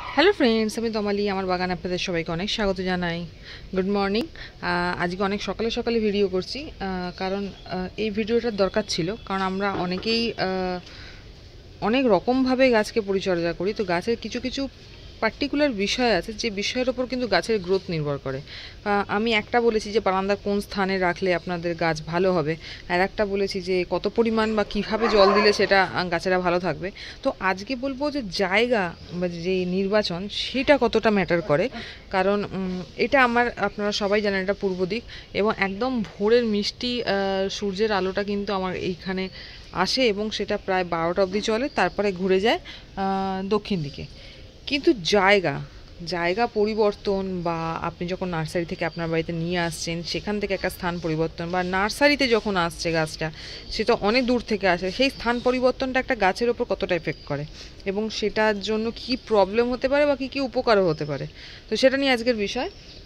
Hello friends, আমি তমালি। আমার বাগান আপনাদের সবাইকে অনেক স্বাগত জানাই। Good morning. আজকে অনেক সকালে সকালে ভিডিও করছি, কারণ এই ভিডিওটার দরকার ছিল। কারণ আমরা অনেকেই অনেক রকমভাবে গাছকে পরিচর্যা করি। তো গাছের কিছু কিছু পার্টিকুলার বিষয় আছে, যে বিষয়ের ওপর কিন্তু গাছের গ্রোথ নির্ভর করে। আমি একটা বলেছি যে বারান্দার কোন স্থানে রাখলে আপনাদের গাছ ভালো হবে, আর একটা বলেছি যে কত পরিমাণ বা কীভাবে জল দিলে সেটা গাছেরা ভালো থাকবে। তো আজকে বলবো যে জায়গা বা যে নির্বাচন সেটা কতটা ম্যাটার করে। কারণ এটা আপনারা সবাই জানেন, এটা পূর্ব দিক, এবং একদম ভোরের মিষ্টি সূর্যের আলোটা কিন্তু আমার এইখানে আসে, এবং সেটা প্রায় 12টা অবধি চলে, তারপরে ঘুরে যায় দক্ষিণ দিকে। কিন্তু জায়গা জায়গা পরিবর্তন, বা আপনি যখন নার্সারি থেকে আপনার বাড়িতে নিয়ে আসছেন, সেখান থেকে একটা স্থান পরিবর্তন, বা নার্সারিতে যখন আসছে গাছটা, সেটা অনেক দূর থেকে আসে, সেই স্থান পরিবর্তনটা একটা গাছের ওপর কতটা এফেক্ট করে, এবং সেটার জন্য কি প্রবলেম হতে পারে বা কী কী উপকারও হতে পারে। তো সেটা নিয়ে আজকের বিষয়।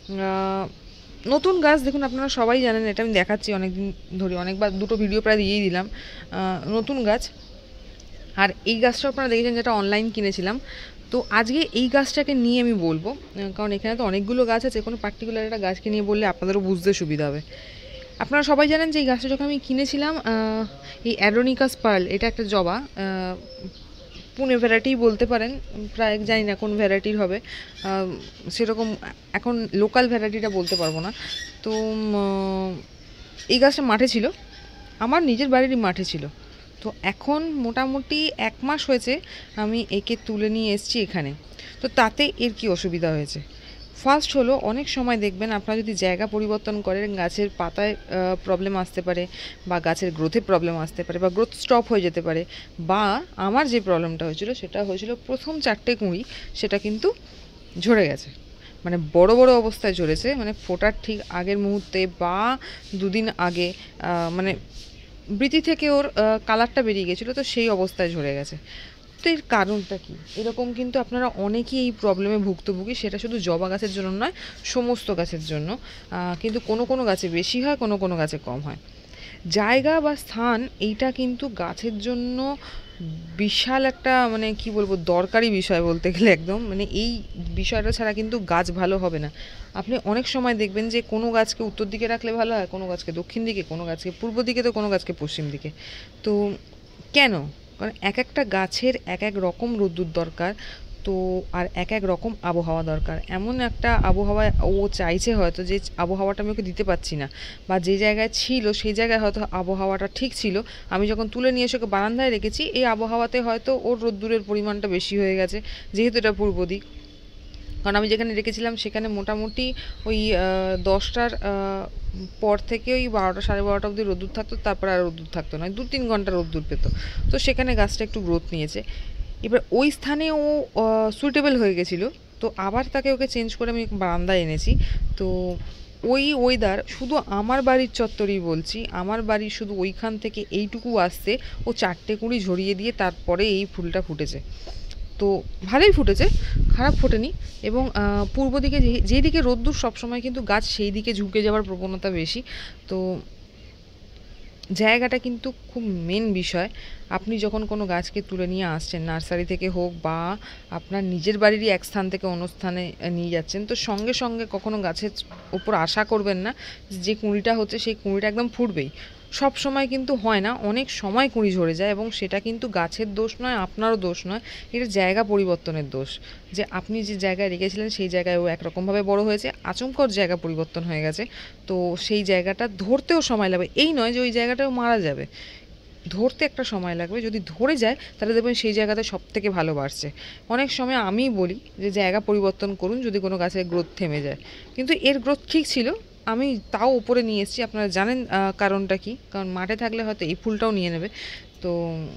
নতুন গাছ দেখুন, আপনারা সবাই জানেন, এটা আমি দেখাচ্ছি অনেক দিন ধরে, অনেকবার দুটো ভিডিও প্রায় দিয়েই দিলাম। নতুন গাছ, আর এই গাছটা আপনারা দেখেছেন যেটা অনলাইন কিনেছিলাম। তো আজকে এই গাছটাকে নিয়ে আমি বলবো, কারণ এখানে তো অনেকগুলো গাছ আছে, কোনো পার্টিকুলার একটা গাছকে নিয়ে বললে আপনাদেরও বুঝতে সুবিধা হবে। আপনারা সবাই জানেন যে এই গাছটা যখন আমি কিনেছিলাম, এই অ্যাডোনিকাস পার্ল, এটা একটা জবা, পুনে ভ্যারাইটি বলতে পারেন, প্রায় জানি না কোন ভ্যারাইটির হবে, সেরকম এখন লোকাল ভ্যারাইটিটা বলতে পারবো না। তো এই গাছটা মাঠে ছিল, আমার নিজের বাড়িরই মাঠে ছিল। তো এখন মোটামুটি 1 মাস হয়েছে আমি একে তুলে নিয়ে এসেছি এখানে। তো তাতে এর কি অসুবিধা হয়েছে? ফার্স্ট হলো, অনেক সময় দেখবেন আপনারা যদি জায়গা পরিবর্তন করেন, গাছের পাতায় প্রবলেম আসতে পারে, বা গাছের গ্রোথে প্রবলেম আসতে পারে, বা গ্রোথ স্টপ হয়ে যেতে পারে। বা আমার যে প্রবলেমটা হয়েছিল, সেটা হয়েছিল প্রথম 4টে কুঁড়ি সেটা কিন্তু ঝরে গেছে, মানে বড় বড় অবস্থায় ঝরেছে, মানে ফোটার ঠিক আগের মুহূর্তে বা দুদিন আগে, মানে বৃতি থেকে ওর কালারটা বেরিয়ে গেছিলো, তো সেই অবস্থায় ঝরে গেছে। তো এর কারণটা কি? এরকম কিন্তু আপনারা অনেকেই এই প্রবলেমে ভুক্তভোগী, সেটা শুধু জবা গাছের জন্য নয়, সমস্ত গাছের জন্য। কিন্তু কোনো কোনো গাছে বেশি হয়, কোনো কোনো গাছে কম হয়। জায়গা বা স্থান, এইটা কিন্তু গাছের জন্য বিশাল একটা, মানে কি বলবো, দরকারি বিষয় বলতে গেলে একদম, মানে এই বিষয়টা ছাড়া কিন্তু গাছ ভালো হবে না। আপনি অনেক সময় দেখবেন যে কোনো গাছকে উত্তর দিকে রাখলে ভালো হয়, কোনো গাছকে দক্ষিণ দিকে, কোনো গাছকে পূর্ব দিকে, তো কোনো গাছকে পশ্চিম দিকে। তো কেন? কারণ এক একটা গাছের এক এক রকম রোদ্দুর দরকার, তো আর এক এক রকম আবহাওয়া দরকার। এমন একটা আবহাওয়ায় ও চাইছে হয়তো, যে আবহাওয়াটা আমি ওকে দিতে পারছি না, বা যে জায়গায় ছিল সেই জায়গায় হয়তো আবহাওয়াটা ঠিক ছিল, আমি যখন তুলে নিয়ে এসে ওকে বারান্দায় রেখেছি, এই আবহাওয়াতে হয়তো ওর রোদ্দুরের পরিমাণটা বেশি হয়ে গেছে, যেহেতু এটা পূর্ব দিক। কারণ আমি যেখানে রেখেছিলাম সেখানে মোটামুটি ওই 10টার পর থেকে ওই 12টা সাড়ে 12টা অবধি রোদ্দুর থাকতো, তারপর আর রোদ্দুর থাকতো না, 2-3 ঘন্টা রোদ্দুর পেতো। তো সেখানে গাছটা একটু গ্রোথ নিয়েছে। এবার ওই স্থানে ও সুইটেবল হয়ে গেছিলো, তো আবার তাকে ওকে চেঞ্জ করে আমি বারান্দায় এনেছি। তো ওই ওয়েদার শুধু আমার বাড়ির চত্বরেই বলছি, আমার বাড়ির শুধু ওইখান থেকে এইটুকু আসতে ও 4টে কুঁড়ি ঝরিয়ে দিয়ে তারপরে এই ফুলটা ফুটেছে। তো ভালোই ফুটেছে, খারাপ ফোটেনি। এবং পূর্ব দিকে যেদিকে রোদ্দুর সবসময় কিন্তু গাছ সেই দিকে ঝুঁকে যাওয়ার প্রবণতা বেশি। তো জায়গাটা কিন্তু খুব মেন বিষয়। আপনি যখন কোনো গাছকে তুলে নিয়ে আসছেন, নার্সারি থেকে হোক বা আপনার নিজের বাড়িরই এক স্থান থেকে অন্য স্থানে নিয়ে যাচ্ছেন, তো সঙ্গে সঙ্গে কখনো গাছের ওপর আশা করবেন না যে কুঁড়িটা হচ্ছে সেই কুঁড়িটা একদম ফুটবেই। সব সময় কিন্তু হয় না, অনেক সময় কুঁড়ি ঝরে যায়, এবং সেটা কিন্তু গাছের দোষ নয়, আপনারও দোষ নয়, এটা জায়গা পরিবর্তনের দোষ। যে আপনি যে জায়গায় রেখেছিলেন সেই জায়গায় ও একরকমভাবে বড় হয়েছে, আচমকা ওর জায়গা পরিবর্তন হয়ে গেছে। তো সেই জায়গাটা ধরতেও সময় লাগবে, এই নয় যে ওই জায়গাটাও মারা যাবে, ধরতে একটা সময় লাগবে। যদি ধরে যায় তাহলে দেখবেন সেই জায়গাতে সব থেকে ভালো বাড়ছে। অনেক সময় আমিই বলি যে জায়গা পরিবর্তন করুন যদি কোনো গাছের গ্রোথ থেমে যায়, কিন্তু এর গ্রোথ ঠিক ছিল, আমি তাও উপরে নিয়ে এসেছি। আপনারা জানেন কারণটা কি? কারণ মাঠে থাকলে হয়তো এই ফুলটাও নিয়ে নেবে। তো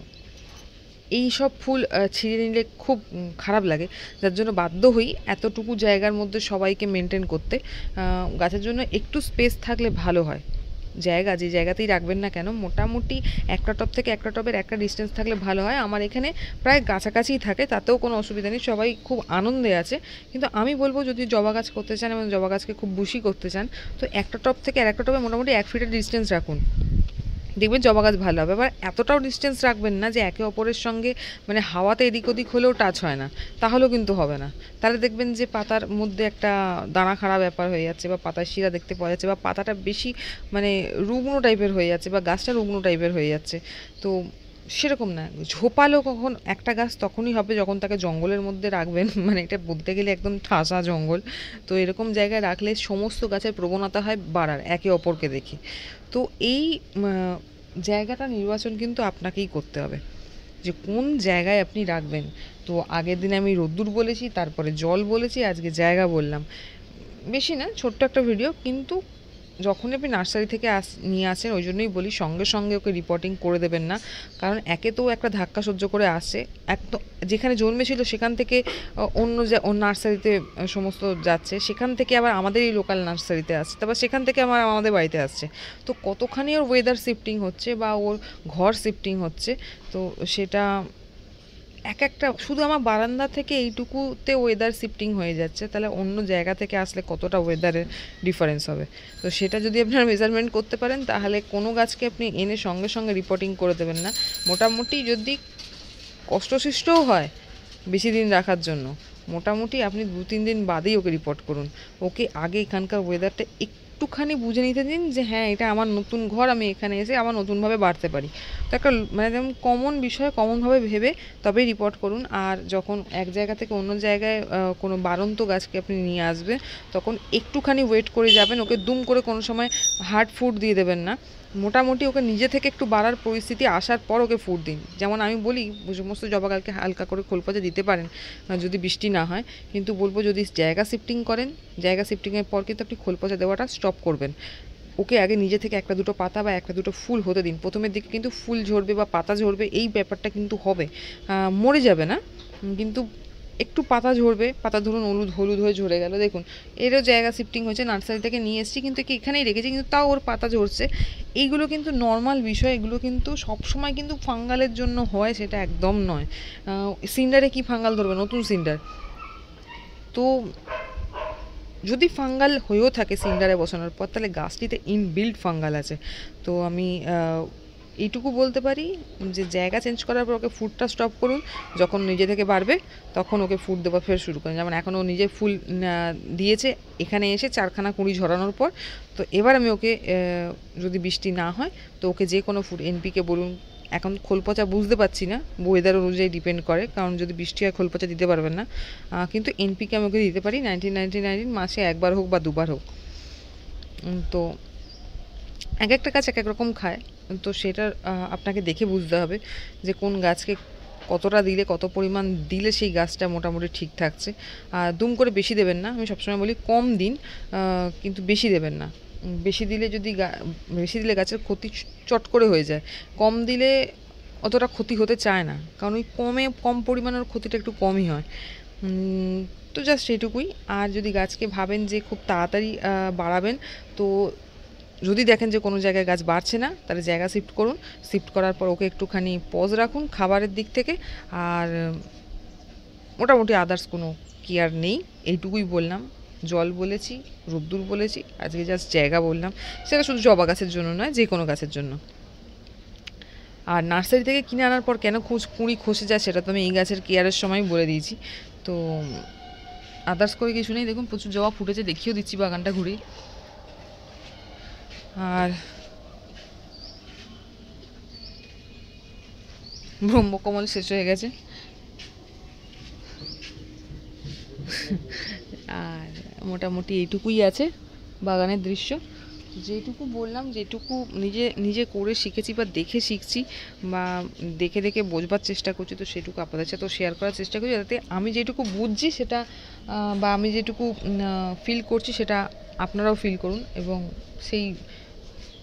এই সব ফুল ছিঁড়ে নিলে খুব খারাপ লাগে, যার জন্য বাধ্য হই এতটুকু জায়গার মধ্যে সবাইকে মেনটেন করতে। গাছের জন্য একটু স্পেস থাকলে ভালো হয়। জায়গা যে জায়গাতেই রাখবেন না কেন, মোটামুটি একটা টব থেকে একটা টবের একটা ডিস্টেন্স থাকলে ভালো হয়। আমার এখানে প্রায় কাছাকাছিই থাকে, তাতেও কোনো অসুবিধা নেই, সবাই খুব আনন্দে আছে। কিন্তু আমি বলবো, যদি জবা গাছ করতে চান এবং জবা গাছকে খুব বুশি করতে চান, তো একটা টব থেকে আর একটা টবে মোটামুটি 1 ফিটের ডিস্টেন্স রাখুন। দেখবেন জবা গাছ ভালো হবে। আবার এতটাও ডিস্টেন্স রাখবেন না যে একে অপরের সঙ্গে মানে হাওয়াতে এদিক ওদিক হলেও টাচ হয় না, তাহলেও কিন্তু হবে না। তাহলে দেখবেন যে পাতার মধ্যে একটা দানা খাড়া ব্যাপার হয়ে যাচ্ছে, বা পাতার শিরা দেখতে পাওয়া যাচ্ছে, বা পাতাটা বেশি মানে রুগ্ন টাইপের হয়ে যাচ্ছে, বা গাছটা রুগ্ন টাইপের হয়ে যাচ্ছে। তো সেরকম না, ঝোপালো কখন একটা গাছ তখনই হবে যখন তাকে জঙ্গলের মধ্যে রাখবেন মানে এটা বলতে গেলে একদম ঠাসা জঙ্গল। তো এরকম জায়গায় রাখলে সমস্ত গাছের প্রবণতা হয় বাড়ার একে অপরকে দেখে। তো এই জায়গাটা নির্বাচন কিন্তু আপনাকেই করতে হবে যে কোন জায়গায় আপনি রাখবেন। তো আগের দিনে আমি রোদ্দুর বলেছি, তারপরে জল বলেছি, আজকে জায়গা বললাম। বেশি না, ছোট্ট একটা ভিডিও, কিন্তু যখন আপনি নার্সারি থেকে নিয়ে আসেন ওই জন্যই বলি সঙ্গে সঙ্গে ওকে রিপোর্টিং করে দেবেন না। কারণ একে তো একটা ধাক্কা সহ্য করে আসে, এক তো যেখানে জন্মেছিল সেখান থেকে অন্য নার্সারিতে সমস্ত যাচ্ছে, সেখান থেকে আবার আমাদের এই লোকাল নার্সারিতে আসছে, তারপর সেখান থেকে আমাদের বাড়িতে আসছে। তো কতখানি ওর ওয়েদার শিফটিং হচ্ছে বা ওর ঘর শিফটিং হচ্ছে, তো সেটা এক একটা শুধু আমার বারান্দা থেকে এইটুকুতে ওয়েদার শিফটিং হয়ে যাচ্ছে, তাহলে অন্য জায়গা থেকে আসলে কতটা ওয়েদারের ডিফারেন্স হবে। তো সেটা যদি আপনারা মেজারমেন্ট করতে পারেন তাহলে কোনো গাছকে আপনি এনে সঙ্গে সঙ্গে রিপোর্টিং করে দেবেন না। মোটামুটি যদি কষ্টসৃষ্টও হয় বেশি দিন রাখার জন্য, মোটামুটি আপনি 2-3 দিন বাদেই ওকে রিপোর্ট করুন। ওকে আগে এখানকার ওয়েদারটা একটুখানি বুঝে নিতে দিন যে হ্যাঁ এটা আমার নতুন ঘর, আমি এখানে এসে আমার নতুনভাবে বাড়তে পারি। তো একটা মানে যেমন কমন বিষয় কমনভাবে ভেবে তবেই রিপোর্ট করুন। আর যখন এক জায়গা থেকে অন্য জায়গায় কোনো বাড়ন্ত গাছকে আপনি নিয়ে আসবেন তখন একটুখানি ওয়েট করে যাবেন, ওকে দুম করে কোনো সময় হার্ড ফুড দিয়ে দেবেন না। মোটামুটি ওকে নিজে থেকে একটু বাড়ার পরিস্থিতি আসার পর ওকে ফুড দিন। যেমন আমি বলি সমস্ত জবা গাছকে হালকা করে খোল পচা দিতে পারেন যদি বৃষ্টি না হয়, কিন্তু বলবো যদি জায়গা শিফটিং করেন, জায়গা শিফটিংয়ের পর কিন্তু আপনি খোল পচা দেওয়াটা স্টপ করবেন। ওকে আগে নিজে থেকে একটা দুটো পাতা বা একটা দুটো ফুল হতে দিন। প্রথমের দিকে কিন্তু ফুল ঝরবে বা পাতা ঝরবে এই ব্যাপারটা কিন্তু হবে, মরে যাবে না, কিন্তু একটু পাতা ঝরবে। পাতা ধরুন হলুদ হলুদ হয়ে ঝরে গেল, দেখুন এরও জায়গা শিফটিং হয়েছে, নার্সারি থেকে নিয়ে এসেছি কিন্তু একে এখানেই রেখেছি, কিন্তু তাও ওর পাতা ঝরছে। এইগুলো কিন্তু নর্মাল বিষয়, এগুলো কিন্তু সবসময় কিন্তু ফাঙ্গালের জন্য হয় সেটা একদম নয়। সিন্ডারে কি ফাঙ্গাল ধরবে, নতুন সিন্ডার তো যদি ফাঙ্গাল হয়েও থাকে সিন্ডারে বসানোর পর তাহলে গাছটিতে ইনবিল্ড ফাঙ্গাল আছে। তো আমি এইটুকু বলতে পারি যে জায়গা চেঞ্জ করার পর ওকে ফুডটা স্টপ করুন, যখন নিজে থেকে বাড়বে তখন ওকে ফুড দেওয়া ফের শুরু করুন। যেমন এখন ও নিজে ফুল দিয়েছে এখানে এসে 4খানা কুঁড়ি ঝরানোর পর। তো এবার আমি ওকে যদি বৃষ্টি না হয় তো ওকে যে কোনো ফুড এনপিকে বলুন, এখন খোল পচা বুঝতে পারছি না, ওয়েদার অনুযায়ী ডিপেন্ড করে, কারণ যদি বৃষ্টি হয় খোল পচা দিতে পারবেন না, কিন্তু এনপিকে আমি ওকে দিতে পারি 19 মাসে একবার হোক বা দুবার হোক। তো এক একটা গাছ এক এক রকম খায়, তো সেটা আপনাকে দেখে বুঝতে হবে যে কোন গাছকে কতটা দিলে কত পরিমাণ দিলে সেই গাছটা মোটামুটি ঠিক থাকছে। আর দুম করে বেশি দেবেন না, আমি সবসময় বলি কম দিন, কিন্তু বেশি দেবেন না। বেশি দিলে বেশি দিলে গাছের ক্ষতি চট করে হয়ে যায়, কম দিলে অতটা ক্ষতি হতে চায় না, কারণ ওই কম পরিমাণের ক্ষতিটা একটু কমই হয়। তো জাস্ট এইটুকুই। আর যদি গাছকে ভাবেন যে খুব তাড়াতাড়ি বাড়াবেন, তো যদি দেখেন যে কোনো জায়গায় গাছ বাড়ছে না তাহলে জায়গা শিফট করুন। শিফট করার পর ওকে একটুখানি পজ রাখুন খাবারের দিক থেকে, আর মোটামুটি আদার্স কোনো কেয়ার নেই। এইটুকুই বললাম, জল বলেছি, রোদ্দুর বলেছি, আজকে জাস্ট জায়গা বললাম। সেটা শুধু জবা গাছের জন্য নয়, যে কোনো গাছের জন্য। আর নার্সারি থেকে কিনে আনার পর কেন কুঁড়ি খসে যায় সেটা তো আমি এই গাছের কেয়ারের সময় বলে দিয়েছি। তো আদার্স করে কিছু নেই। দেখুন প্রচুর জবা ফুটেছে, দেখিয়েও দিচ্ছি বাগানটা ঘুরে। আর ব্রহ্মকমল শেষ হয়ে গেছে। আর মোটামুটি এইটুকুই আছে বাগানের দৃশ্য। যেটুকু বললাম, যেটুকু নিজে করে শিখেছি বা দেখে শিখছি বা দেখে দেখে বোঝবার চেষ্টা করছি, তো সেটুকু আপনাদের সাথেও শেয়ার করার চেষ্টা করছি, যাতে আমি যেটুকু বুঝছি সেটা বা আমি যেটুকু ফিল করছি সেটা আপনারাও ফিল করুন, এবং সেই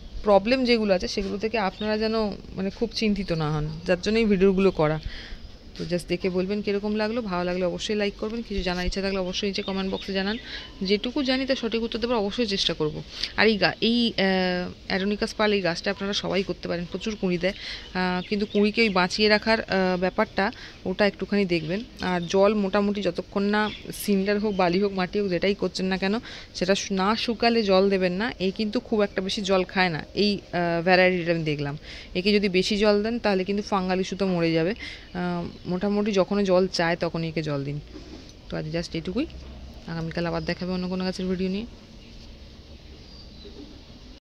প্রবলেম যেগুলো আছে সেগুলো থেকে আপনারা যেন মানে খুব চিন্তিত না হন, যার জন্য এই ভিডিওগুলো করা। তো জাস্ট দেখে বলবেন কীরকম লাগলো। ভালো লাগলে অবশ্যই লাইক করবেন, কিছু জানার ইচ্ছা থাকলে অবশ্যই নিচে কমেন্ট বক্সে জানান। যেটুকু জানি তার সঠিক উত্তর দেবার অবশ্যই চেষ্টা করব। আর এই অ্যারোনিকাস পার্ল এই গাছটা আপনারা সবাই করতে পারেন, প্রচুর কুঁড়ি দেয়, কিন্তু কুঁড়িকে ওই বাঁচিয়ে রাখার ব্যাপারটা ওটা একটুখানি দেখবেন। আর জল মোটামুটি যতক্ষণ না সিন্ডার হোক, বালি হোক, মাটি হোক, যেটাই করছেন না কেন সেটা না শুকালে জল দেবেন না। এই কিন্তু খুব একটা বেশি জল খায় না, এই ভ্যারাইটিটা আমি দেখলাম। একে যদি বেশি জল দেন তাহলে কিন্তু ফাঙ্গাল ইস্যুতে মরে যাবে। মোটামুটি যখন জল চায় তখনই একে জল দিন। তো আজ জাস্ট এটুকুই, আগামীকাল আবার দেখাবে অন্য কোনো গাছের ভিডিও নিয়ে।